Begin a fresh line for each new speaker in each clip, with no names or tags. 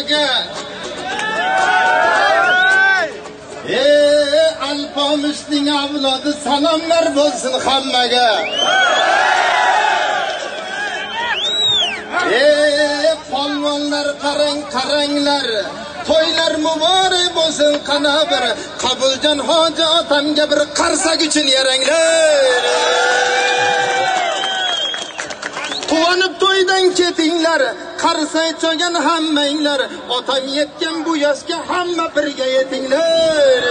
aka. Alpamishning avlodi salomlar bo'lsin hammaga. Polvonlar qaranglar. To'ylar muborak bo'lsin qana bir. Qabuljon hoji otamga bir qarsak uchun yaranglar. Quvonib to'ydan ketinglar, qarsay cho'gan hammanglar, otam yetgan bu yoshga hamma birga yetinglar.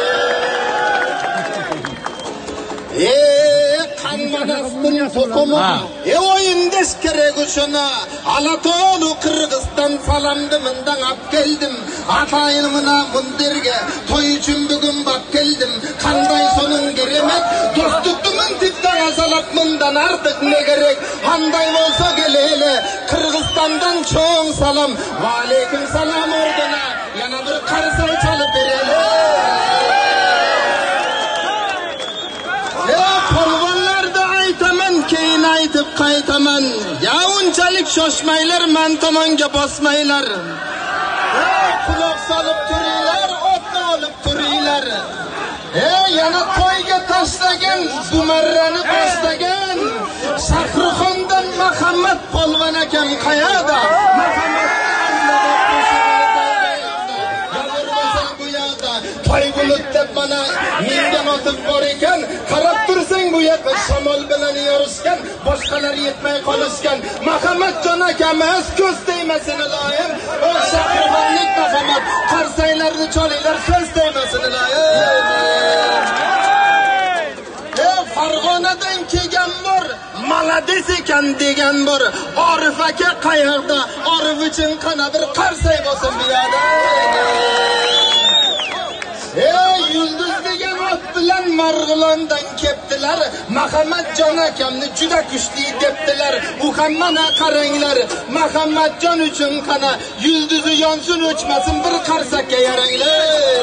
Qanmanastin to'qimi, o'yindes kerak o'shana, Alatolu Qirg'iziston salamdi mendan olib keldim. Atayimna mundirga to'y uchun bugun bak keldim. Qanday so'ning kerak? Do'stlikning dibdan azalab mendan ortiq ne kerak? Qanday bo'lsa kelele, Qirg'izistondan cho'ng salom. Va alaykum salom ordina. Yana bir qarsak chalib beraylik. Keyin aytib qaytaman. Ya unchalik shoshmaylar, men tomonga bosmaylar. Quloq solib turinglar, otni olib turinglar. Yana to'yga tashlagan, Zumarrani boshlagan. Shahrixondan Muhammad polvon akam qayerda? Toy bulut deb mana menga otib bor ekan, qarab tursang bu yoqqa shamol bilan yorishgan, boshqalar yetmay qolishgan. Muhammadjon akamiz ko'z tegmasin iloyim. O shahrixonlik Muhammad, qarsaylarni cholinglar so'z tegmasin iloyim. Farg'onadan kelgan bor, malades ekan degan bor. Orif aka qayerda? Orif uchun qana bir qarsay bo'lsin bu yoqda. Yulduz degan ot bilan Marg'ilondan keptilar. Muhammadjon akamni juda kuchli debdilar. U hammana qaranglar. Muhammadjon uchun qana yulduzi yonsin o'chmasin bir qarsakka yaranglar.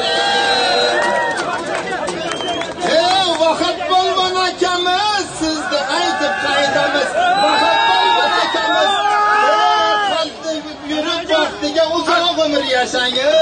Vahab polvon akamiz sizni aytib qaytamiz. Vahab polvon akamiz qalbda yurib vaqtiga uzoq umr yashang.